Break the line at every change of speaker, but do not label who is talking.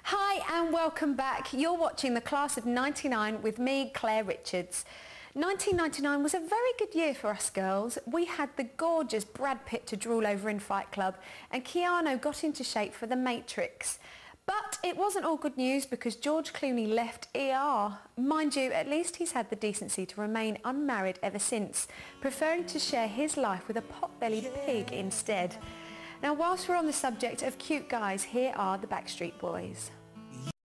Hi and welcome back. You're watching the Class of 99 with me, Claire Richards. 1999 was a very good year for us girls. We had the gorgeous Brad Pitt to drool over in Fight Club and Keanu got into shape for The Matrix. But it wasn't all good news because George Clooney left ER. Mind you, at least he's had the decency to remain unmarried ever since, preferring to share his life with a pot-bellied pig instead. Now, whilst we're on the subject of cute guys, here are the Backstreet Boys.